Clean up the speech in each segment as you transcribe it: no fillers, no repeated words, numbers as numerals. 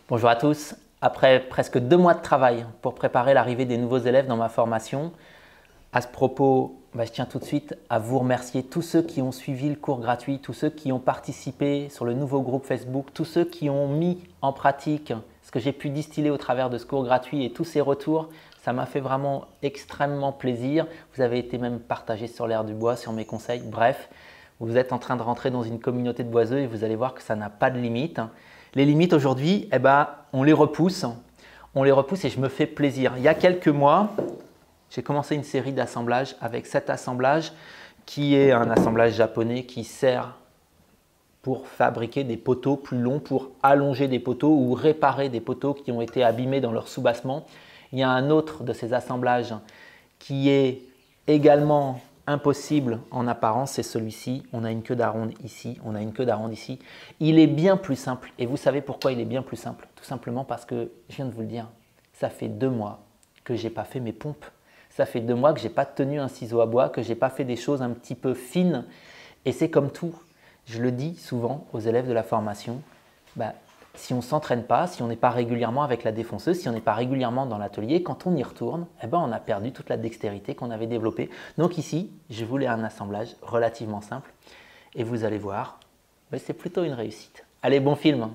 Bonjour à tous. Après presque 2 mois de travail pour préparer l'arrivée des nouveaux élèves dans ma formation, à ce propos, je tiens tout de suite à vous remercier tous ceux qui ont suivi le cours gratuit, tous ceux qui ont participé sur le nouveau groupe Facebook, tous ceux qui ont mis en pratique ce que j'ai pu distiller au travers de ce cours gratuit et tous ces retours. Ça m'a fait vraiment extrêmement plaisir. Vous avez été même partagé sur l'air du bois, sur mes conseils. Bref, vous êtes en train de rentrer dans une communauté de boiseux et vous allez voir que ça n'a pas de limite. Les limites aujourd'hui, on les repousse. On les repousse et je me fais plaisir. Il y a quelques mois, j'ai commencé une série d'assemblages avec cet assemblage qui est un assemblage japonais qui sert pour fabriquer des poteaux plus longs, pour allonger des poteaux ou réparer des poteaux qui ont été abîmés dans leur soubassement. Il y a un autre de ces assemblages qui est également impossible en apparence, c'est celui-ci. On a une queue d'aronde ici, on a une queue d'aronde ici. Il est bien plus simple et vous savez pourquoi il est bien plus simple? Tout simplement parce que, je viens de vous le dire, ça fait 2 mois que je n'ai pas fait mes pompes. Ça fait 2 mois que je n'ai pas tenu un ciseau à bois, que je n'ai pas fait des choses un petit peu fines. Et c'est comme tout, je le dis souvent aux élèves de la formation, si on ne s'entraîne pas, si on n'est pas régulièrement avec la défonceuse, si on n'est pas régulièrement dans l'atelier, quand on y retourne, on a perdu toute la dextérité qu'on avait développée. Donc ici, je voulais un assemblage relativement simple et vous allez voir, c'est plutôt une réussite. Allez, bon film!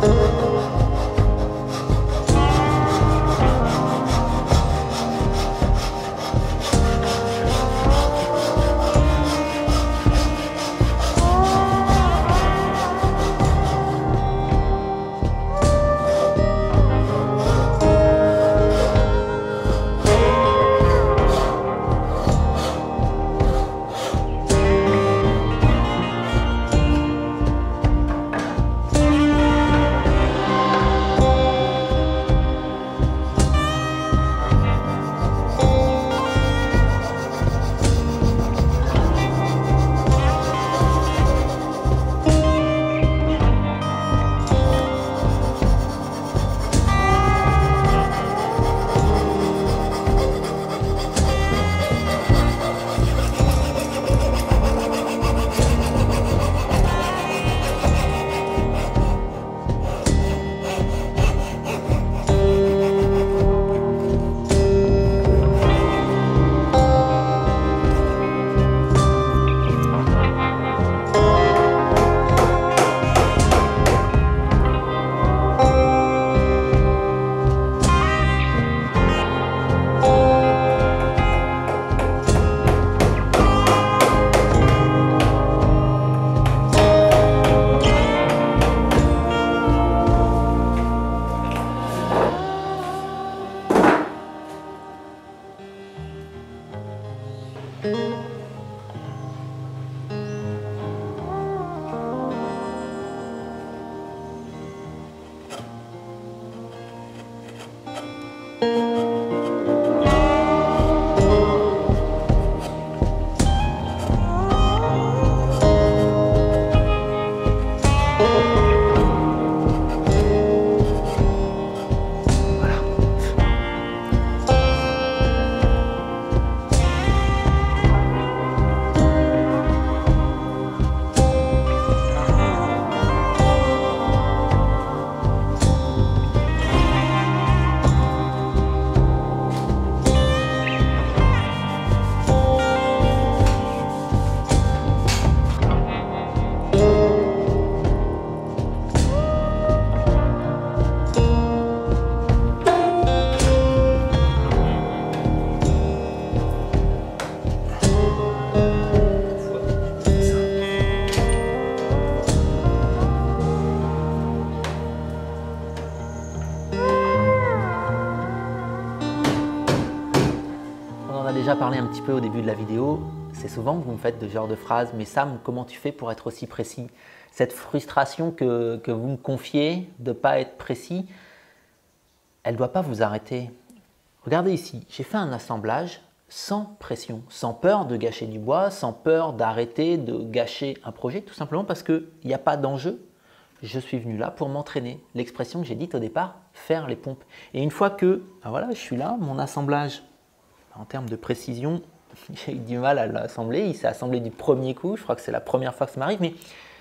Déjà parlé un petit peu au début de la vidéo, c'est souvent que vous me faites ce genre de phrases, mais Sam, comment tu fais pour être aussi précis? Cette frustration que vous me confiez de ne pas être précis, elle ne doit pas vous arrêter. Regardez ici, j'ai fait un assemblage sans pression, sans peur de gâcher du bois, sans peur d'arrêter de gâcher un projet, tout simplement parce qu'il n'y a pas d'enjeu. Je suis venu là pour m'entraîner. L'expression que j'ai dite au départ, faire les pompes. Et une fois que, ben voilà, je suis là, mon assemblage, en termes de précision, j'ai eu du mal à l'assembler. Il s'est assemblé du premier coup. Je crois que c'est la première fois que ça m'arrive. Mais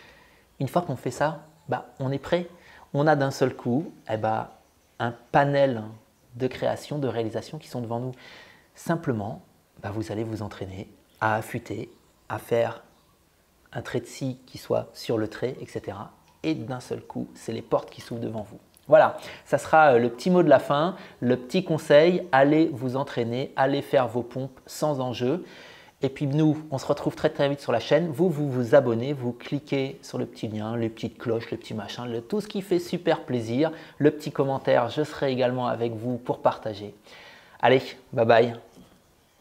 une fois qu'on fait ça, bah, on est prêt. On a d'un seul coup un panel de création, de réalisation qui sont devant nous. Simplement, bah, vous allez vous entraîner à affûter, à faire un trait de scie qui soit sur le trait, etc. Et d'un seul coup, c'est les portes qui s'ouvrent devant vous. Voilà, ça sera le petit mot de la fin, le petit conseil, allez vous entraîner, allez faire vos pompes sans enjeu. Et puis nous, on se retrouve très très vite sur la chaîne. Vous abonnez, vous cliquez sur le petit lien, les petites cloches, le petit machin, tout ce qui fait super plaisir. Le petit commentaire, je serai également avec vous pour partager. Allez, bye bye.